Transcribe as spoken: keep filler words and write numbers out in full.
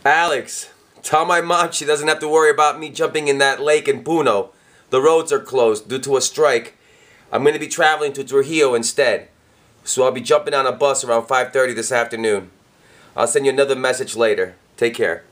Alex, tell my mom she doesn't have to worry about me jumping in that lake in Puno. The roads are closed due to a strike. I'm going to be traveling to Trujillo instead. So I'll be jumping on a bus around five thirty this afternoon. I'll send you another message later. Take care.